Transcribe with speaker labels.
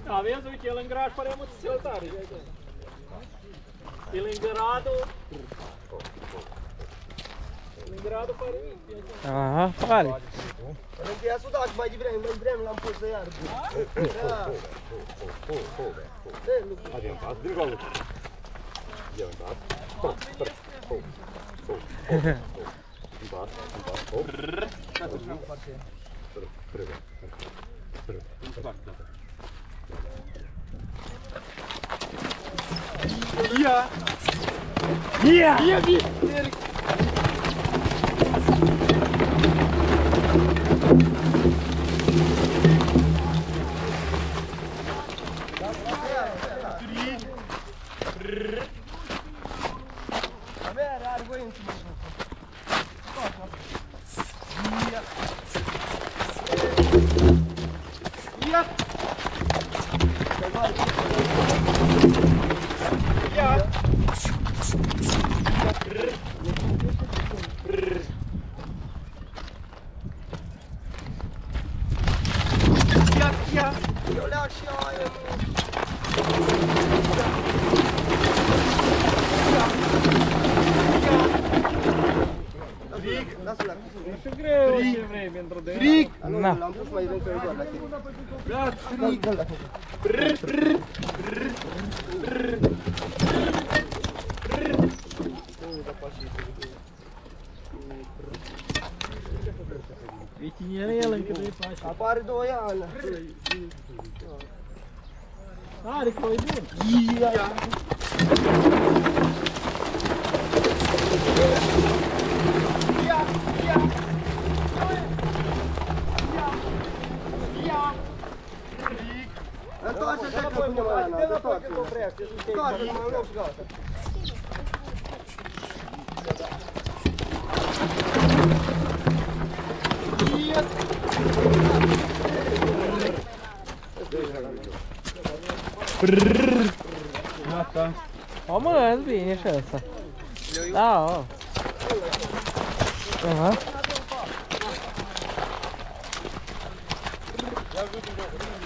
Speaker 1: Da, vezi, uite, el în graș pare mult cel tare. El lângă Radu. Lângă Radu pare mic.
Speaker 2: Aha, pare.
Speaker 3: Lângă ea s-o dat mai devreme l-am pus să iară. Da.
Speaker 4: Adiantat, din gol. Adiantat.
Speaker 1: Ia!
Speaker 2: Ia!
Speaker 1: Ia, vii!
Speaker 3: Are voință.
Speaker 1: Ia! Ia! Ia! Ia!
Speaker 3: Eu leac și aia.
Speaker 1: Fric!
Speaker 3: Lasă-l.
Speaker 1: Nu știu greu ce vrei pentru de
Speaker 3: Fric!
Speaker 2: Na.
Speaker 3: L-am pus mai dând pe doar la tine.
Speaker 1: Gata!
Speaker 3: Fric!
Speaker 1: E tinerel încă nu-i place.
Speaker 3: Apare 2 ani.
Speaker 1: Are că e bun.
Speaker 3: Ia!
Speaker 1: Ia! Ia! Ia!
Speaker 3: Întoarce-te că pune mâna în altă. Întoarce-te, mă loc și gata.
Speaker 1: Gata.
Speaker 2: O mă, bine și ăsta. Da, o. Aha.